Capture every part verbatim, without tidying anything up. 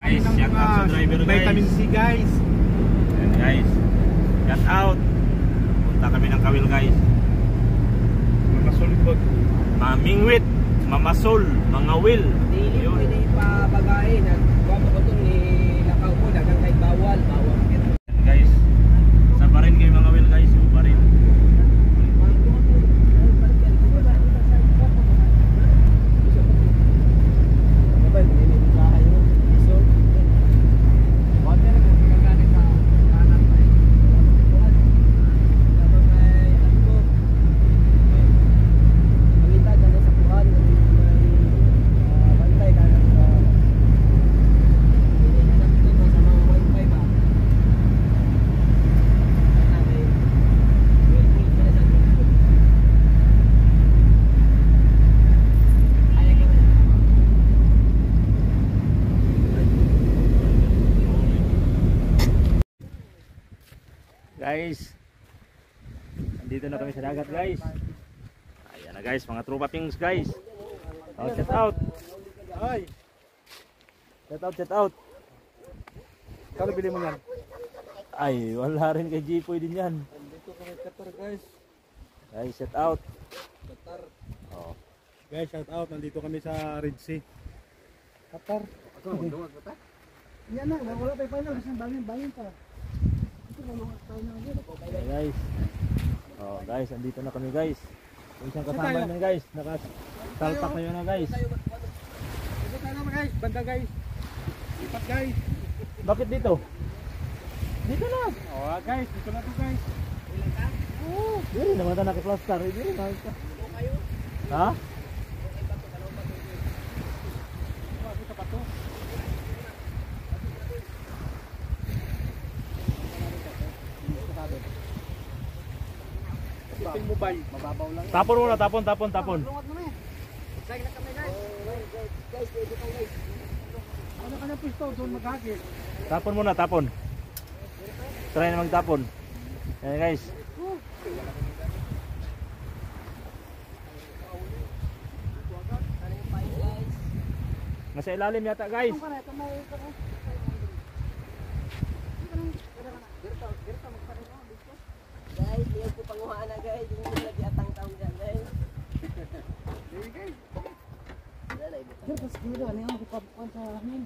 Guys, shout out sa driver guys. Vitamin C guys. Ayan guys. Shout out. Punta kami ng Kawil guys. Mamasol po. Mamingwit, Mamasol, mga will. Dili mo ini pabagain at wa mo ko ni lakaw ko dagang kay bawal, bawal kit. Guys. Sa pa rin kayo mga will guys, sa pa rin. Guys, nandito na kami sa dagat guys. Ayan na guys, mga tropa pings guys. Oh, shout out. Ay. Shout out, shout out. Kano bili mo yan? Ay, wala rin kay Jipoy din yan. Dito kami Qatar guys. Guys, shout out. Qatar. Oh. Guys, shout out. Nandito kami sa Red Sea. Qatar. Ako mo duwag ba? Yan na, wala tayo final kasi bangin-bangin pa. Okay guys. Oh, guys, andito na kami guys. Yung isang kasama namin guys, nakasalpak na yun na guys. Dito tayo naman guys, banda guys. Lipat guys. Bakit dito? Dito na. Oh guys, dito na to guys. Ilang ka? Oh, dito naman tayo naka-plaster. Dito na. Kayo. Ha? Dito pa to. Yung mobile, mababaw lang. Tapon muna, tapon, tapon, tapon. Lungat mo na. Say na kami guys. Guys, dito ka guys. Ano ka na pisto doon maghagis? Tapon muna, tapon. Try na magtapon. Ayan guys. Nasa ilalim yata guys. Guys, diyan ko panguhaan na guys. Yung lagi atang taon dyan guys. Terus gila ano yung kupapuan sa amin.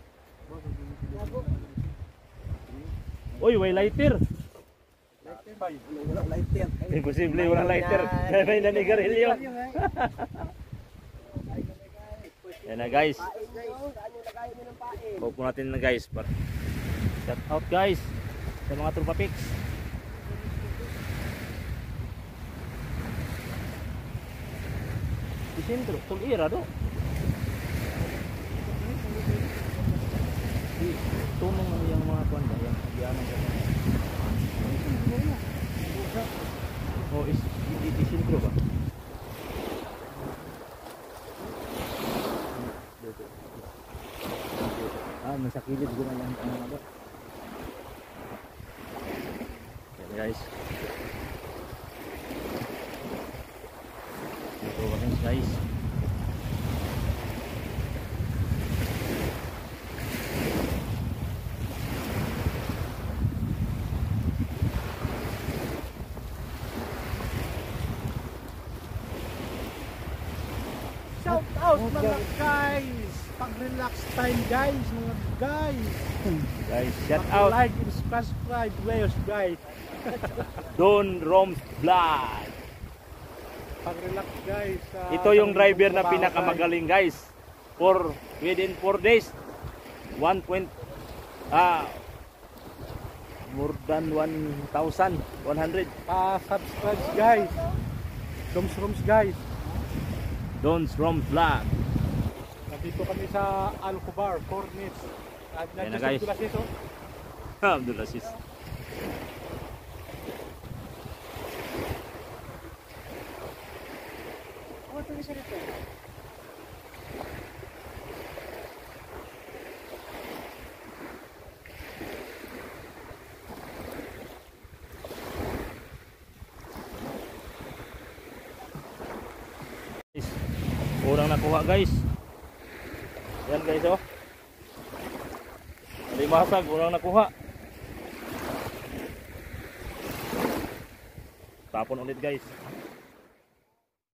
Uy, way lighter. Lighter ba? Wala lighter. Imposible, walang lighter. May nanigarilyo. Yan na guys. Pupo natin na guys. Shout out guys sa mga tropa pics. Di sentro, tulira do. Di tunong yung mga kuan ba yang dianan ko. Oh, is di, di sentro ba? Ah, nasa kilid ko na lang ang ano. Yan guys. Ito kami guys. Shout out mga guys. Pag-relax time guys, mga guys. Guys, shout out Like and subscribe players guys. Don Roms Vlog. Pag-relax guys. Uh, Ito yung driver na pinakamagaling guys. For within four days, one point ah more than one thousand one hundred. Pa-subscribe guys. Doms Roms guys. Don's Roms Vlog. Nandito kami sa Alcobar, Cornets. Ayan na, guys. Abdul Aziz. Ano to siya dito? Kurang nakuha guys. Yan guys oh. Limasag, walang nakuha. Tapon ulit guys.